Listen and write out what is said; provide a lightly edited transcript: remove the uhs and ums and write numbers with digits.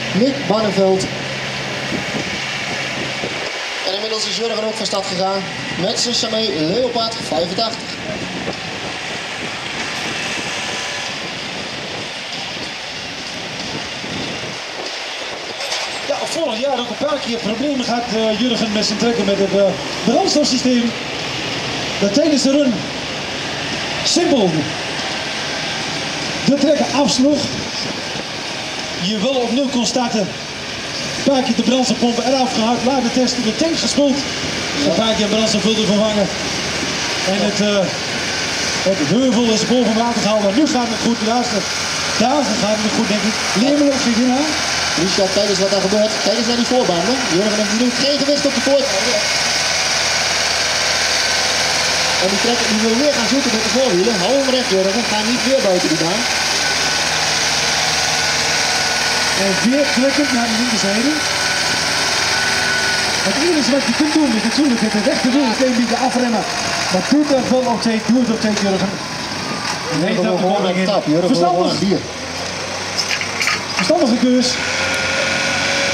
Nick Barneveld. En inmiddels is Jurgen ook van start gegaan met zijn Chamé Leopard 85. Ja, vorig jaar ook een paar keer problemen gehad Jurgen met zijn trekken met het brandstofsysteem. Dat tijdens de run simpel de trekker afsloeg. Je wil opnieuw kon starten. Een paar keer de brandstofpompen eraf gehaald, laten testen, de tank gespoeld. Een paar keer brandstoffilter vervangen. En het heuvel is boven water gehaald, maar nu gaat het goed. De laatste dagen gaat het goed, denk ik. Leermel op zich aan. Richard, kijk eens wat daar gebeurt. Kijk eens naar die voorbanden. Jurgen heeft nu geen gewist op de voortanden. En die trekker die wil weer gaan zoeken met de voorwielen. Hou hem recht, Jurgen. Ga niet weer buiten die baan. En weer trekkend naar de linkerzijde. Het enige wat je kunt doen is natuurlijk het rechterwiel een beetje afremmen. Maar doe dat wel op tijd, doe het op tijd, Jurgen. Nee, dat gewoon een tap. Verstandig. Verstandige keus.